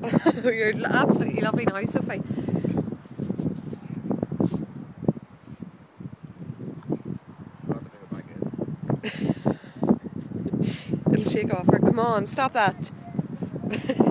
You're absolutely lovely now, Sophie. It'll shake off her. Come on, stop that.